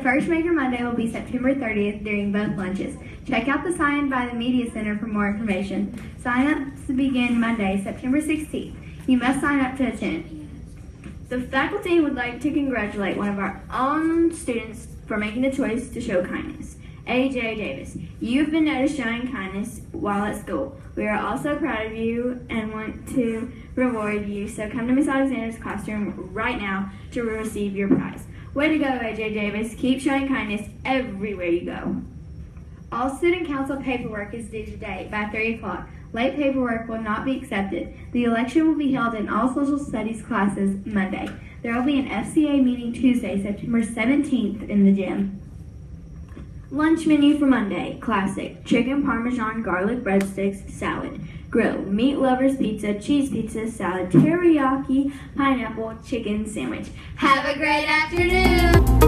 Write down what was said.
first Maker Monday will be September 30th during both lunches. Check out the sign by the Media Center for more information. Sign-ups begin Monday, September 16th. You must sign up to attend. The faculty would like to congratulate one of our own students for making the choice to show kindness. AJ Davis, you've been noticed showing kindness while at school. We are also proud of you and want to reward you, so come to Miss Alexander's classroom right now to receive your prize. Way to go, AJ Davis. Keep showing kindness everywhere you go. All student council paperwork is due today by 3 o'clock. Late paperwork will not be accepted. The election will be held in all social studies classes Monday. There will be an FCA meeting Tuesday, September 17th in the gym. Lunch menu for Monday: classic chicken parmesan garlic breadsticks, salad. Grill: meat lovers pizza, cheese pizza, salad, teriyaki, pineapple, chicken sandwich. Have a great afternoon!